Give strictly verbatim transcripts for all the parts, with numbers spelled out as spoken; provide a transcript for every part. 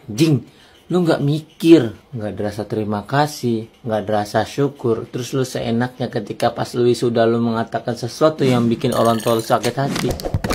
Jing, lu nggak mikir, nggak ada rasa terima kasih, nggak ada rasa syukur. Terus lu seenaknya ketika pas lu wisuda lu mengatakan sesuatu yang bikin orang tua lu sakit hati.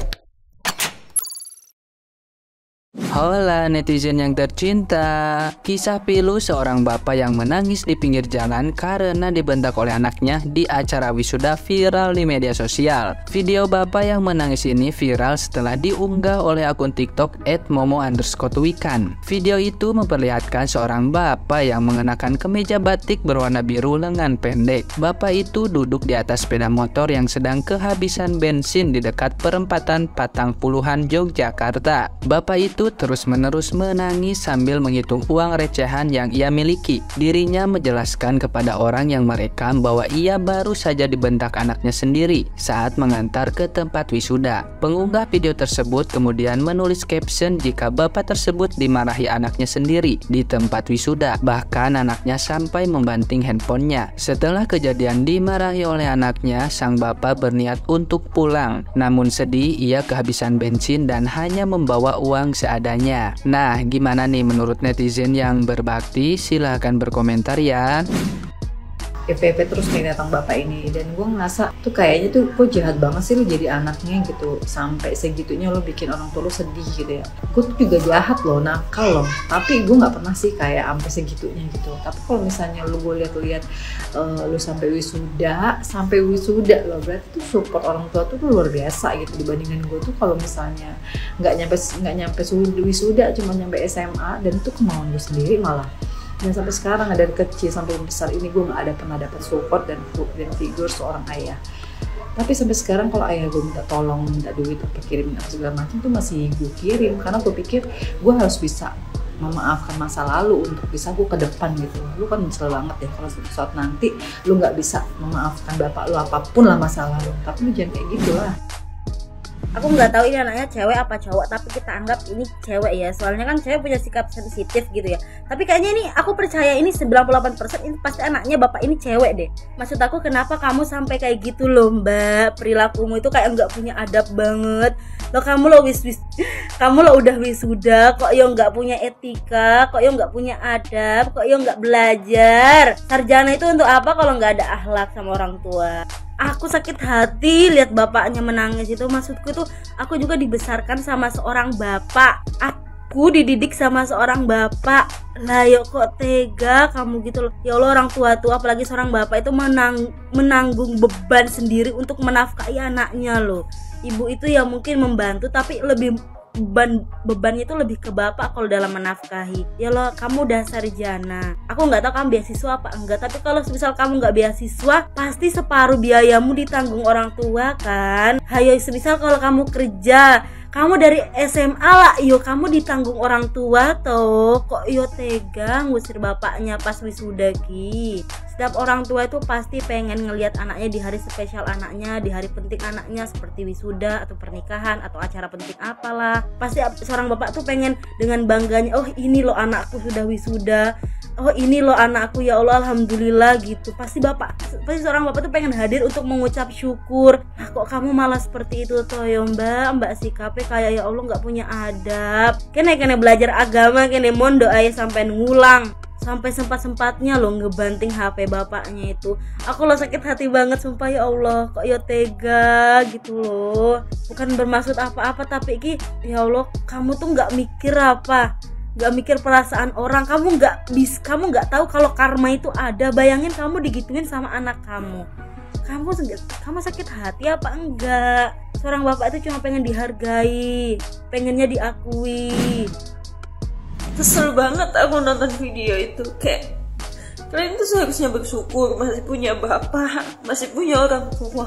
Hola netizen yang tercinta. Kisah pilu seorang bapak yang menangis di pinggir jalan karena dibentak oleh anaknya di acara wisuda viral di media sosial. Video bapak yang menangis ini viral setelah diunggah oleh akun TikTok et momo underscore twikan. Video itu memperlihatkan seorang bapak yang mengenakan kemeja batik berwarna biru lengan pendek. Bapak itu duduk di atas sepeda motor yang sedang kehabisan bensin di dekat perempatan Patang Puluhan, Yogyakarta. Bapak itu terus-menerus menangis sambil menghitung uang recehan yang ia miliki. Dirinya menjelaskan kepada orang yang merekam bahwa ia baru saja dibentak anaknya sendiri saat mengantar ke tempat wisuda. Pengunggah video tersebut kemudian menulis caption jika bapak tersebut dimarahi anaknya sendiri di tempat wisuda. Bahkan anaknya sampai membanting handphonenya. Setelah kejadian dimarahi oleh anaknya, sang bapak berniat untuk pulang. Namun sedih, ia kehabisan bensin dan hanya membawa uang seadanya. Nah, gimana nih menurut netizen yang berbakti? Silahkan berkomentar ya. F V P terus nih datang bapak ini, dan gue ngerasa tuh kayaknya tuh kok jahat banget sih lu jadi anaknya gitu, sampai segitunya lo bikin orang tua lu sedih gitu ya. Gue tuh juga jahat loh, nakal loh, tapi gue nggak pernah sih kayak sampai segitunya gitu. Tapi kalau misalnya lu gue lihat-lihat uh, lu sampai wisuda, sampai wisuda lo, berarti tuh support orang tua tuh luar biasa gitu dibandingin gue tuh kalau misalnya nggak nyampe nggak nyampe wisuda, cuma nyampe S M A, dan itu kemauan gue sendiri malah. Dan sampai sekarang dari kecil sampai besar ini gue nggak ada pernah dapat support dan dan figur seorang ayah. Tapi sampai sekarang kalau ayah gue minta tolong, minta duit, apa kirim apa segala macam tuh masih gue kirim, karena gue pikir gue harus bisa memaafkan masa lalu untuk bisa gue ke depan gitu. Lu kan nyesel banget ya kalau suatu saat nanti lu nggak bisa memaafkan bapak lu apapun lah masa lalu. Tapi lu jangan kayak gitu lah. Aku nggak tahu ini anaknya cewek apa cowok, tapi kita anggap ini cewek ya, soalnya kan cewek punya sikap sensitif gitu ya. Tapi kayaknya ini aku percaya ini sembilan puluh delapan persen ini pasti anaknya bapak ini cewek deh. Maksud aku kenapa kamu sampai kayak gitu loh mbak, perilakumu itu kayak nggak punya adab banget lo. Kamu lo wis wis kamu lo udah wisuda kok yo nggak punya etika, kok yo nggak punya adab, kok yo nggak belajar. Sarjana itu untuk apa kalau nggak ada akhlak sama orang tua? Aku sakit hati lihat bapaknya menangis itu. Maksudku tuh aku juga dibesarkan sama seorang bapak, aku dididik sama seorang bapak lah, yuk kok tega kamu gitu loh. Ya Allah, orang tua tuh apalagi seorang bapak itu menang, menanggung beban sendiri untuk menafkahi anaknya loh. Ibu itu ya mungkin membantu, tapi lebih beban bebannya itu lebih ke bapak kalau dalam menafkahi. Ya lo, kamu udah sarjana, aku nggak tahu kamu beasiswa apa enggak, tapi kalau misal kamu nggak beasiswa pasti separuh biayamu ditanggung orang tua kan. Hayo semisal kalau kamu kerja, kamu dari S M A lah, yo kamu ditanggung orang tua toh. Kok yo tega ngusir bapaknya pas wisuda ki? Setiap orang tua itu pasti pengen ngelihat anaknya di hari spesial anaknya, di hari penting anaknya seperti wisuda atau pernikahan atau acara penting apalah. Pasti seorang bapak tuh pengen dengan bangganya, oh ini loh anakku sudah wisuda, oh ini loh anakku, ya Allah alhamdulillah gitu. Pasti bapak, pasti seorang bapak tuh pengen hadir untuk mengucap syukur. Nah kok kamu malah seperti itu toh ya mbak, mbak sikapnya kayak ya Allah nggak punya adab. Kene kene belajar agama, kene mondo aja sampai ngulang, sampai sempat-sempatnya lo ngebanting H P bapaknya itu. Aku lo sakit hati banget sumpah, ya Allah kok yo tega gitu loh. Bukan bermaksud apa-apa, tapi ki ya Allah kamu tuh nggak mikir apa, nggak mikir perasaan orang. Kamu nggak bis, kamu nggak tahu kalau karma itu ada. Bayangin kamu digituin sama anak kamu, kamu kamu sakit hati apa enggak? Seorang bapak itu cuma pengen dihargai, pengennya diakui. Kesel banget aku nonton video itu. Kayak kalian tuh seharusnya bersyukur masih punya bapak, masih punya orang tua.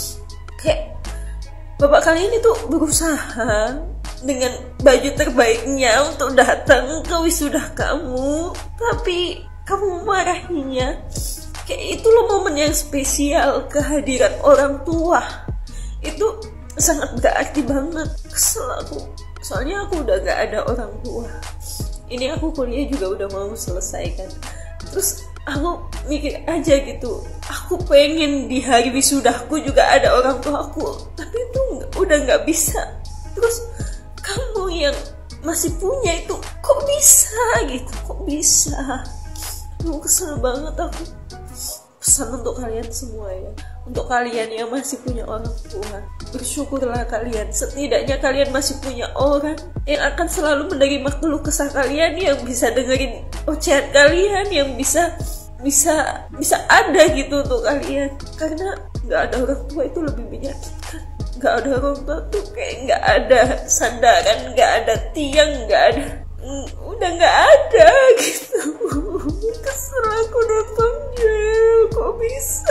Kayak bapak kalian itu berusaha dengan baju terbaiknya untuk datang ke wisuda kamu, tapi kamu marahinya. Kayak itu loh momen yang spesial, kehadiran orang tua itu sangat berarti banget. Kesel aku, soalnya aku udah gak ada orang tua. Ini aku kuliah juga udah mau selesai kan. Terus aku mikir aja gitu, aku pengen di hari wisudaku juga ada orang tua aku, tapi itu udah gak bisa. Terus kamu yang masih punya itu kok bisa bisa gitu, kok bisa. Aduh, kesel banget aku. Pesan untuk kalian semua ya, untuk kalian yang masih punya orang tua, bersyukurlah kalian, setidaknya kalian masih punya orang yang akan selalu menerima keluh kesah kalian, yang bisa dengerin ocehan kalian, yang bisa bisa bisa ada gitu untuk kalian. Karena nggak ada orang tua itu lebih menyakitkan. Nggak ada orang tua tuh kayak nggak ada sandaran, nggak ada tiang, nggak ada, udah nggak ada gitu. Kesel aku nontonnya, kok bisa.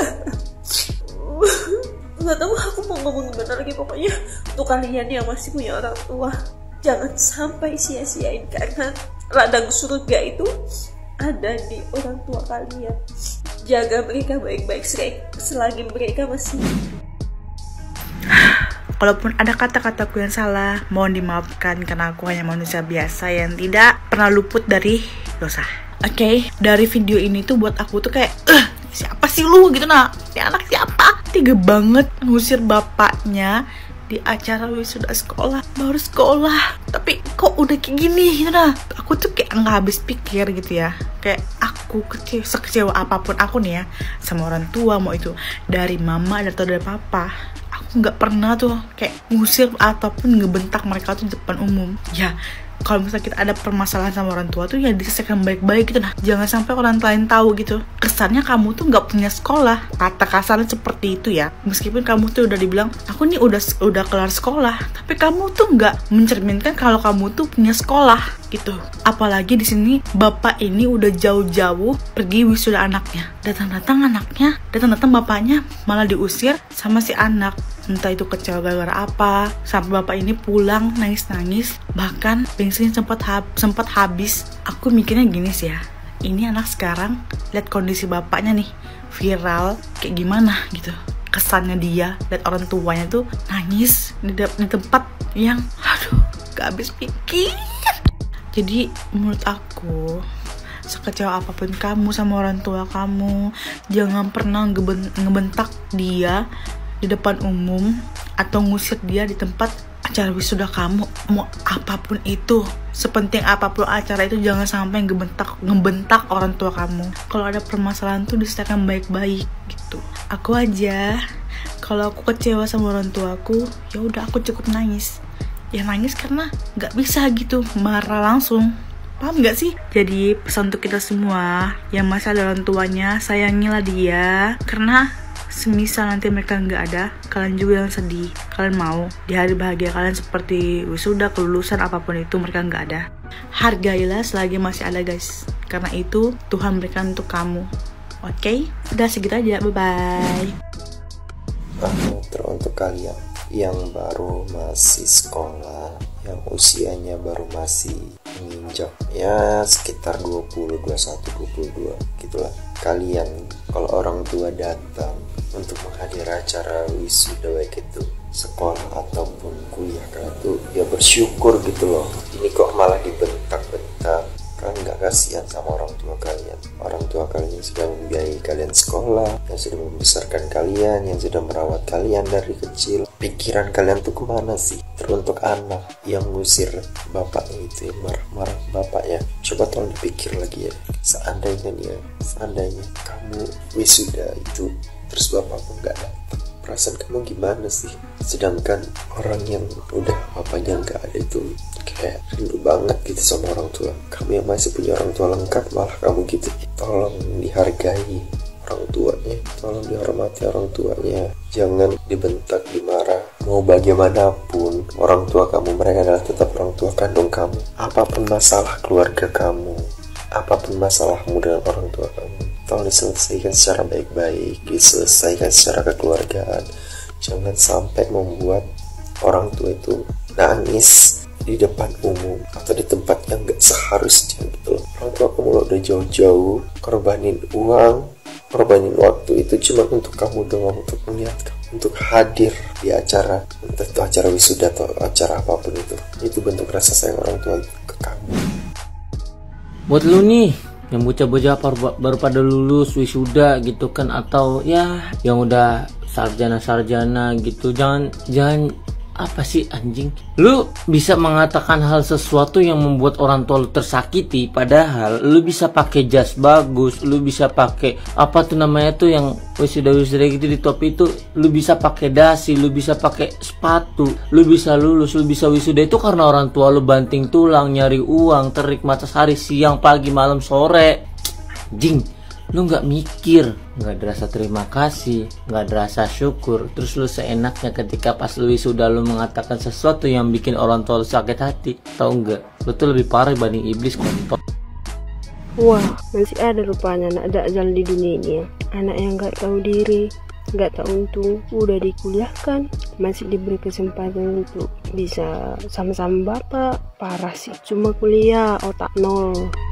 Nggak tahu aku mau ngomong gimana lagi. Pokoknya untuk kalian yang masih punya orang tua, jangan sampai sia-siain, karena ladang surga itu ada di orang tua kalian. Jaga mereka baik-baik selagi mereka masih. Kalaupun ada kata-kataku yang salah, mohon dimaafkan karena aku hanya manusia biasa yang tidak pernah luput dari dosa. Oke, okay? Dari video ini tuh buat aku tuh kayak, eh, siapa sih lu gitu nah? Si anak siapa? Tiga banget ngusir bapaknya di acara wisuda sekolah, baru sekolah. Tapi kok udah kayak gini gitu nah? Aku tuh kayak nggak habis pikir gitu ya. Kayak aku kecewa, sekecewa apapun aku nih ya sama orang tua, mau itu dari mama atau dari papa, aku nggak pernah tuh kayak ngusir ataupun ngebentak mereka tuh di depan umum. Ya, kalau misalnya kita ada permasalahan sama orang tua tuh ya diselesaikan baik-baik gitu nah. Jangan sampai orang lain tahu gitu. Kesannya kamu tuh nggak punya sekolah. Kata kasarnya seperti itu ya. Meskipun kamu tuh udah dibilang, aku nih udah udah kelar sekolah, tapi kamu tuh nggak mencerminkan kalau kamu tuh punya sekolah gitu. Apalagi di sini bapak ini udah jauh-jauh pergi wisuda anaknya. Datang-datang anaknya, datang-datang bapaknya malah diusir sama si anak. Entah itu kecewa gara-gara apa, sampai bapak ini pulang nangis-nangis, bahkan bensin sempat hab sempat habis. Aku mikirnya gini sih ya, ini anak sekarang lihat kondisi bapaknya nih viral kayak gimana gitu, kesannya dia lihat orang tuanya tuh nangis di, di tempat yang aduh gak habis pikir. Jadi menurut aku, sekecewa apapun kamu sama orang tua kamu, jangan pernah ngebentak dia di depan umum atau ngusir dia di tempat acara wisuda kamu. Mau apapun itu, sepenting apapun acara itu, jangan sampai ngebentak ngebentak orang tua kamu. Kalau ada permasalahan tuh diselesaikan baik-baik gitu. Aku aja kalau aku kecewa sama orang tuaku, ya udah aku cukup nangis. Ya nangis karena nggak bisa gitu marah langsung. Paham gak sih? Jadi pesan untuk kita semua yang masih ada orang tuanya, sayangilah dia. Karena semisal nanti mereka nggak ada, kalian juga yang sedih. Kalian mau di hari bahagia kalian seperti wisuda, kelulusan, apapun itu mereka nggak ada. Hargailah selagi masih ada guys, karena itu Tuhan berikan untuk kamu. Oke, okay? Udah segitu aja, bye bye. Untuk kalian yang baru masih sekolah, yang usianya baru masih menginjak ya sekitar dua puluh, dua puluh satu, dua puluh dua gitulah. Kalian kalau orang tua datang untuk menghadiri acara wisuda, baik itu sekolah ataupun kuliah, kalian tuh ya bersyukur gitu loh. Ini kok malah dibentak-bentak. Kalian gak kasihan sama orang tua kalian. Orang tua kalian yang sudah membiayai kalian sekolah, yang sudah membesarkan kalian, yang sudah merawat kalian dari kecil. Pikiran kalian tuh kemana sih? Teruntuk anak yang ngusir bapaknya itu, yang marah-marah bapaknya. Coba tolong dipikir lagi ya. Seandainya nih ya, seandainya kamu wisuda itu terus bapak pun gak datang, perasaan kamu gimana sih? Sedangkan orang yang udah bapaknya gak ada itu kayak rindu banget gitu sama orang tua. Kamu yang masih punya orang tua lengkap malah kamu gitu. Tolong dihargai orang tuanya, tolong dihormati orang tuanya, jangan dibentak, dimarah. Mau bagaimanapun orang tua kamu, mereka adalah tetap orang tua kandung kamu. Apapun masalah keluarga kamu, apapun masalahmu dengan orang tua kamu, tolong diselesaikan secara baik-baik, diselesaikan secara kekeluargaan. Jangan sampai membuat orang tua itu nangis di depan umum atau di tempat yang gak seharusnya gitu loh. Orang tua kamu lo udah jauh-jauh korbanin uang, korbanin waktu itu cuma untuk kamu doang, untuk melihat kamu, untuk hadir di acara, entah itu acara wisuda atau acara apapun itu. Itu bentuk rasa sayang orang tua ke kamu. Buat lu nih yang bocah-bocah baru pada lulus wisuda gitu kan, atau ya yang udah sarjana-sarjana gitu, jangan jangan Apa sih anjing? Lu bisa mengatakan hal sesuatu yang membuat orang tua lu tersakiti, padahal lu bisa pakai jas bagus, lu bisa pakai apa tuh namanya tuh yang wisuda-wisuda gitu di topi itu, lu bisa pakai dasi, lu bisa pakai sepatu, lu bisa lulus, lu bisa wisuda itu karena orang tua lu banting tulang nyari uang, terik matahari siang, pagi, malam, sore. Anjing, lu nggak mikir, nggak ada rasa terima kasih, nggak ada rasa syukur, terus lu seenaknya ketika pas lu sudah lu mengatakan sesuatu yang bikin orang tua lu sakit hati. Tau nggak, lu tuh lebih parah dibanding iblis kontol. Wah, masih ada rupanya anak dajjal di dunia ini ya. Anak yang nggak tahu diri, nggak tahu untung, udah dikuliahkan, masih diberi kesempatan untuk bisa sama-sama bapak. Parah sih, cuma kuliah otak nol.